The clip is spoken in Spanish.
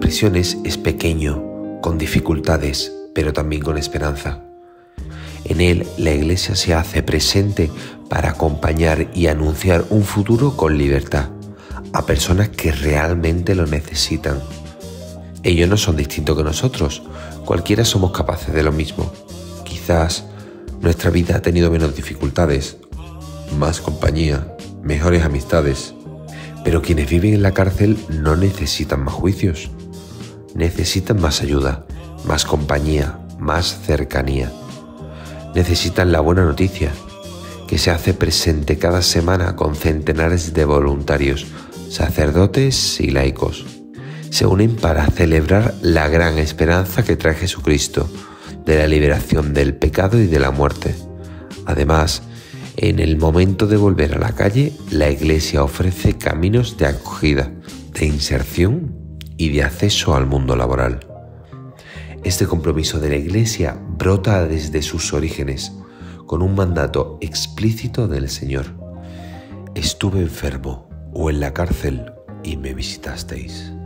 prisiones es pequeño, con dificultades, pero también con esperanza. En él, la Iglesia se hace presente para acompañar y anunciar un futuro con libertad a personas que realmente lo necesitan. Ellos no son distintos que nosotros, cualquiera somos capaces de lo mismo. Quizás nuestra vida ha tenido menos dificultades, más compañía, mejores amistades, pero quienes viven en la cárcel no necesitan más juicios, necesitan más ayuda, más compañía, más cercanía. Necesitan la buena noticia, que se hace presente cada semana con centenares de voluntarios, sacerdotes y laicos. Se unen para celebrar la gran esperanza que trae Jesucristo, de la liberación del pecado y de la muerte. Además, en el momento de volver a la calle, la Iglesia ofrece caminos de acogida, de inserción y de acceso al mundo laboral. Este compromiso de la Iglesia brota desde sus orígenes, con un mandato explícito del Señor. Estuve enfermo o en la cárcel y me visitasteis.